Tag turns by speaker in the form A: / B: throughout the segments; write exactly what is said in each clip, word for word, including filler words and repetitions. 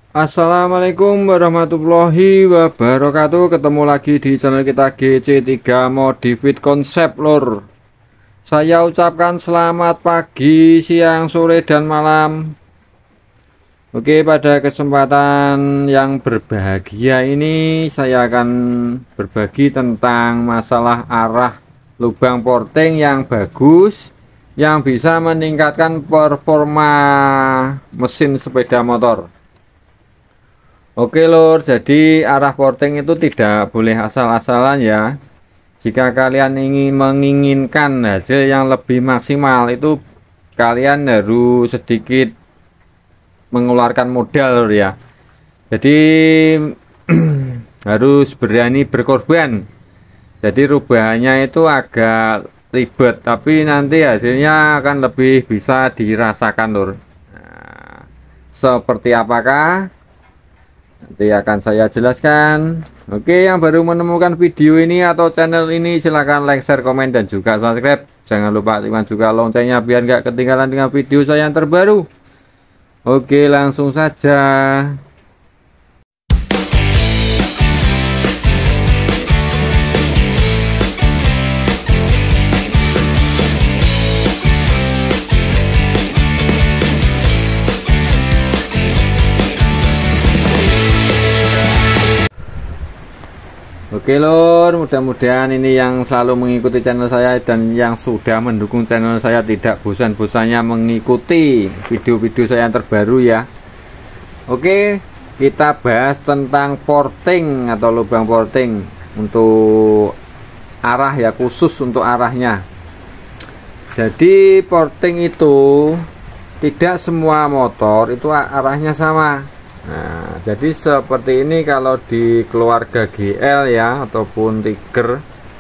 A: Assalamualaikum warahmatullahi wabarakatuh. Ketemu lagi di channel kita G C tiga Modified Concept lur. Saya ucapkan selamat pagi, siang, sore, dan malam. Oke, pada kesempatan yang berbahagia ini saya akan berbagi tentang masalah arah lubang porting yang bagus, yang bisa meningkatkan performa mesin sepeda motor. Oke lur, jadi arah porting itu tidak boleh asal-asalan ya. Jika kalian ingin menginginkan hasil yang lebih maksimal, itu kalian harus sedikit mengeluarkan modal lur ya. Jadi harus berani berkorban. Jadi rubahannya itu agak ribet, tapi nanti hasilnya akan lebih bisa dirasakan lur. Nah, seperti apakah? Nanti akan saya jelaskan. Oke, yang baru menemukan video ini atau channel ini, silahkan like, share, komen, dan juga subscribe. Jangan lupa aktifkan juga loncengnya biar nggak ketinggalan dengan video saya yang terbaru. Oke, langsung saja. Oke lor, mudah-mudahan ini yang selalu mengikuti channel saya dan yang sudah mendukung channel saya tidak bosan-bosannya mengikuti video-video saya yang terbaru ya. Oke, kita bahas tentang porting atau lubang porting untuk arah ya, khusus untuk arahnya. Jadi porting itu tidak semua motor itu arahnya sama. Nah, jadi seperti ini kalau di keluarga G L ya, ataupun Tiger,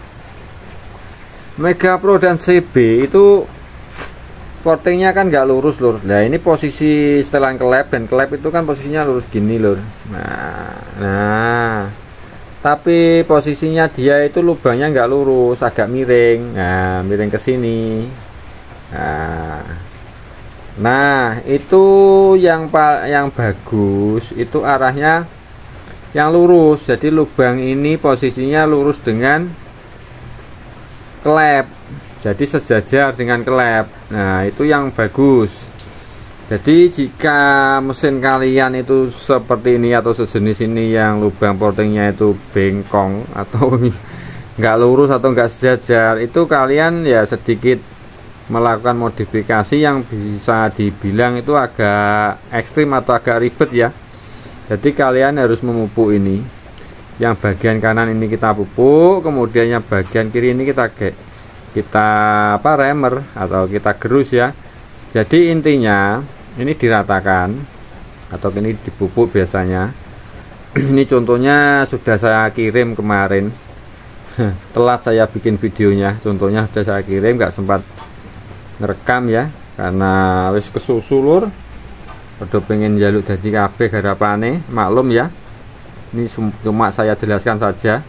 A: Mega Pro dan C B itu portingnya kan nggak lurus lur. Nah ini posisi setelan kelep, dan kelep itu kan posisinya lurus gini lur. Nah, nah tapi posisinya dia itu lubangnya nggak lurus, agak miring. Nah miring ke sini. Nah Nah, itu yang yang bagus itu arahnya yang lurus. Jadi lubang ini posisinya lurus dengan klep. Jadi sejajar dengan klep. Nah, itu yang bagus. Jadi jika mesin kalian itu seperti ini atau sejenis ini yang lubang portingnya itu bengkong atau nggak lurus atau nggak sejajar, itu kalian ya sedikit melakukan modifikasi yang bisa dibilang itu agak ekstrim atau agak ribet ya. Jadi kalian harus memupuk ini. Yang bagian kanan ini kita pupuk, kemudian yang bagian kiri ini kita kita apa remer atau kita gerus ya. Jadi intinya ini diratakan atau ini dipupuk biasanya. Ini contohnya sudah saya kirim kemarin. Telat saya bikin videonya. Contohnya sudah saya kirim, nggak sempat ngerekam ya karena wis kesusu lur. Udah pengen jaluk dadi kabeh garapane, maklum ya. Ini cuma saya jelaskan saja.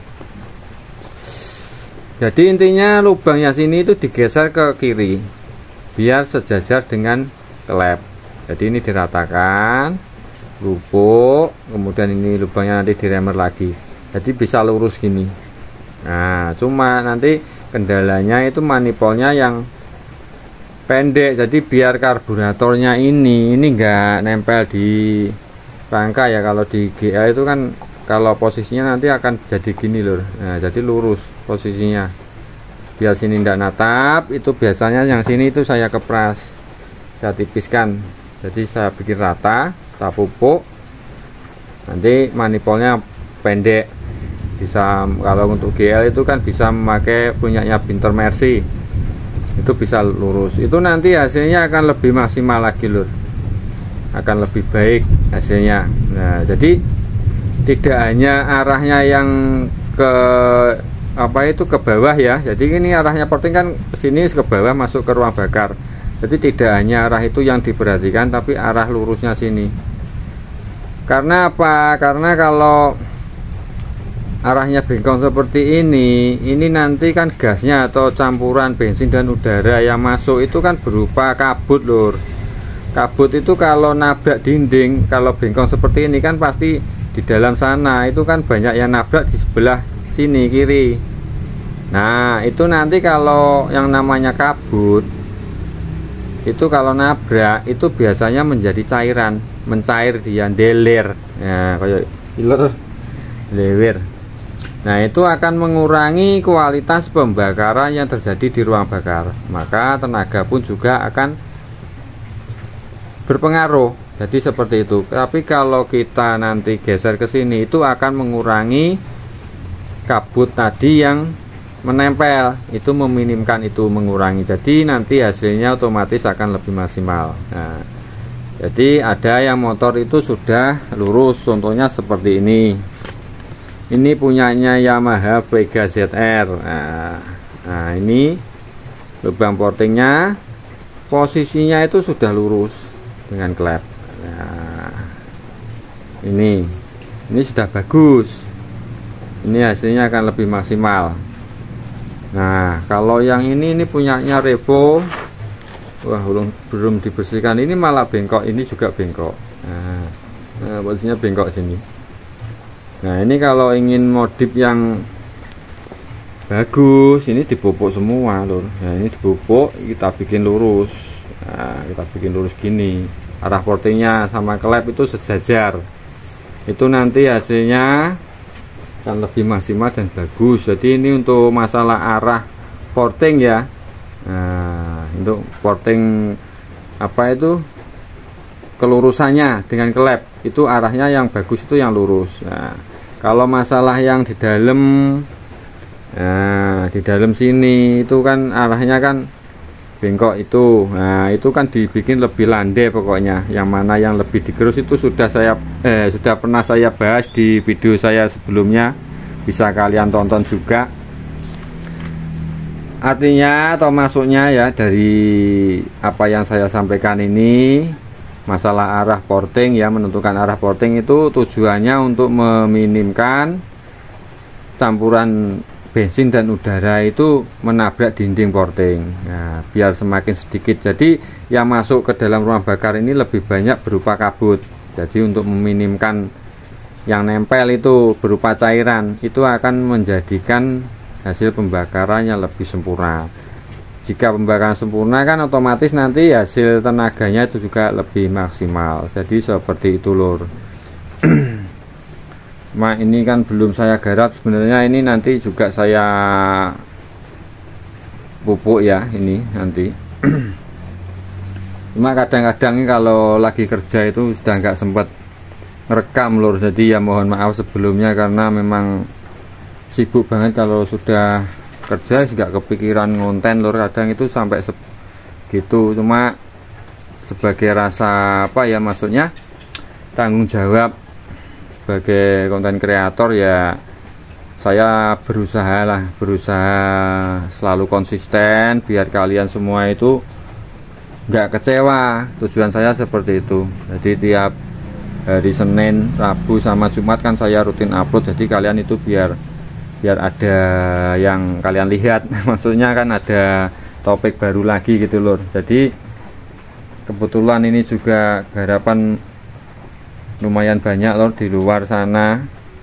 A: Jadi intinya lubangnya sini itu digeser ke kiri biar sejajar dengan klep. Jadi ini diratakan, lupuk, kemudian ini lubangnya nanti diremer lagi. Jadi bisa lurus gini. Nah, cuma nanti kendalanya itu manipolnya yang pendek, jadi biar karburatornya ini ini enggak nempel di rangka ya. Kalau di G A itu kan kalau posisinya nanti akan jadi gini lur. Nah jadi lurus posisinya biar sini enggak natap. Itu biasanya yang sini itu saya kepras, saya tipiskan, jadi saya bikin rata, saya pupuk. Nanti manipolnya pendek, bisa kalau untuk G L itu kan bisa memakai punyanya Binter Mercy, itu bisa lurus. Itu nanti hasilnya akan lebih maksimal lagi lur, akan lebih baik hasilnya. Nah jadi tidak hanya arahnya yang ke apa itu ke bawah ya. Jadi ini arahnya porting kan ke sini ke bawah masuk ke ruang bakar. Jadi tidak hanya arah itu yang diperhatikan, tapi arah lurusnya sini. Karena apa? Karena kalau arahnya bengkong seperti ini, ini nanti kan gasnya atau campuran bensin dan udara yang masuk itu kan berupa kabut lur. kabut itu kalau nabrak dinding, kalau bengkong seperti ini kan pasti di dalam sana itu kan banyak yang nabrak di sebelah sini kiri. Nah itu nanti kalau yang namanya kabut itu kalau nabrak itu biasanya menjadi cairan, mencair dia, deler, ya kayak iler, lewer. Nah itu akan mengurangi kualitas pembakaran yang terjadi di ruang bakar, maka tenaga pun juga akan berpengaruh. Jadi seperti itu. Tapi kalau kita nanti geser ke sini itu akan mengurangi kabut tadi yang menempel, itu meminimkan, itu mengurangi. Jadi nanti hasilnya otomatis akan lebih maksimal. Nah, jadi ada yang motor itu sudah lurus, contohnya seperti ini. Ini punyanya Yamaha Vega Z R. Nah, nah ini lubang portingnya, posisinya itu sudah lurus dengan klep. Nah, ini ini sudah bagus, ini hasilnya akan lebih maksimal. Nah kalau yang ini ini punyanya Revo, wah belum belum dibersihkan, ini malah bengkok, ini juga bengkok. Nah, nah posisinya bengkok sini. Nah ini kalau ingin modif yang bagus, ini dipupuk semua lur. Nah ini dipupuk, kita bikin lurus. Nah, kita bikin lurus gini, arah portingnya sama klep itu sejajar, itu nanti hasilnya akan lebih maksimal dan bagus. Jadi ini untuk masalah arah porting ya. Nah untuk porting apa itu kelurusannya dengan klep itu arahnya yang bagus, itu yang lurus. Nah kalau masalah yang di dalam, nah di dalam sini itu kan arahnya kan bengkok itu. Nah itu kan dibikin lebih landai pokoknya. Yang mana yang lebih digerus itu sudah saya eh sudah pernah saya bahas di video saya sebelumnya, bisa kalian tonton juga. Artinya atau masuknya ya dari apa yang saya sampaikan ini, masalah arah porting ya, menentukan arah porting itu tujuannya untuk meminimkan campuran bensin dan udara itu menabrak dinding porting. Nah, biar semakin sedikit, jadi yang masuk ke dalam ruang bakar ini lebih banyak berupa kabut. Jadi untuk meminimkan yang nempel itu berupa cairan, itu akan menjadikan hasil pembakarannya lebih sempurna. Jika pembakaran sempurna kan otomatis nanti hasil tenaganya itu juga lebih maksimal. Jadi seperti itu lur. Cuma ini kan belum saya garap, sebenarnya ini nanti juga saya pupuk ya, ini nanti. Cuma kadang-kadang kalau lagi kerja itu sudah nggak sempat ngerekam lur, jadi ya mohon maaf sebelumnya karena memang sibuk banget. Kalau sudah kerja juga kepikiran ngonten lur, kadang itu sampai segitu. Cuma sebagai rasa apa ya, maksudnya tanggung jawab sebagai konten kreator ya, saya berusaha lah, berusaha selalu konsisten biar kalian semua itu nggak kecewa. Tujuan saya seperti itu. Jadi tiap hari Senin, Rabu sama Jumat kan saya rutin upload, jadi kalian itu biar biar ada yang kalian lihat. Maksudnya kan ada topik baru lagi gitu lur. Jadi kebetulan ini juga garapan lumayan banyak lor di luar sana.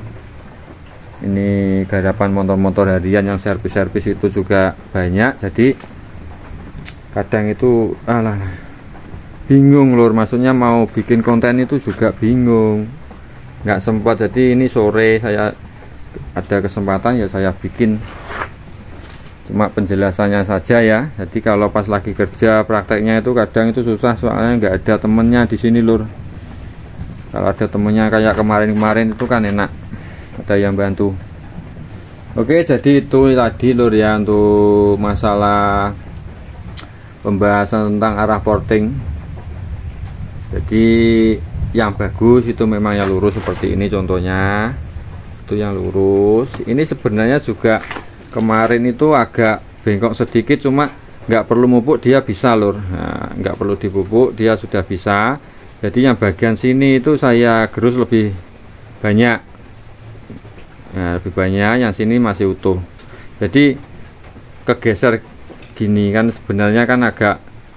A: Ini garapan motor-motor harian yang servis-servis itu juga banyak. Jadi kadang itu alah bingung lor, maksudnya mau bikin konten itu juga bingung, nggak sempat. Jadi ini sore saya ada kesempatan ya saya bikin, cuma penjelasannya saja ya. Jadi kalau pas lagi kerja prakteknya itu kadang itu susah, soalnya nggak ada temennya di sini lur. Kalau ada temennya kayak kemarin-kemarin itu kan enak, ada yang bantu. Oke, jadi itu tadi lur ya untuk masalah pembahasan tentang arah porting. Jadi yang bagus itu memang yang lurus seperti ini contohnya, itu yang lurus. Ini sebenarnya juga kemarin itu agak bengkok sedikit, cuma nggak perlu mupuk dia bisa lur. Nah, nggak perlu dipupuk dia sudah bisa. Jadi yang bagian sini itu saya gerus lebih banyak, nah, lebih banyak. Yang sini masih utuh, jadi kegeser gini kan sebenarnya kan agak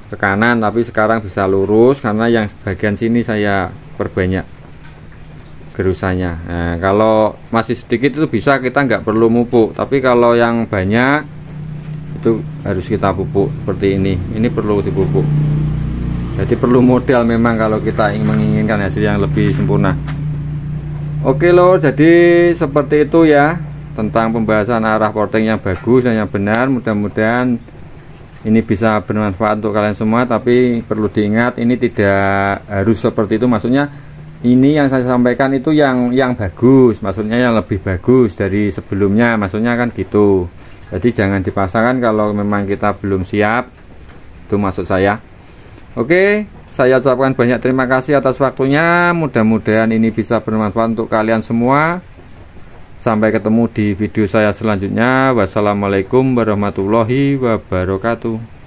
A: ke kanan, tapi sekarang bisa lurus karena yang bagian sini saya perbanyak gerusannya. Nah, kalau masih sedikit itu bisa kita nggak perlu mupuk, tapi kalau yang banyak itu harus kita pupuk seperti ini. Ini perlu dipupuk. Jadi perlu modal memang kalau kita ingin menginginkan hasil yang lebih sempurna. Oke loh, jadi seperti itu ya tentang pembahasan arah porting yang bagus dan yang benar. Mudah-mudahan ini bisa bermanfaat untuk kalian semua, tapi perlu diingat ini tidak harus seperti itu. Maksudnya ini yang saya sampaikan itu yang yang bagus, maksudnya yang lebih bagus dari sebelumnya, maksudnya kan gitu. Jadi jangan dipaksakan kalau memang kita belum siap, itu maksud saya. Oke, saya ucapkan banyak terima kasih atas waktunya. Mudah-mudahan ini bisa bermanfaat untuk kalian semua. Sampai ketemu di video saya selanjutnya. Wassalamualaikum warahmatullahi wabarakatuh.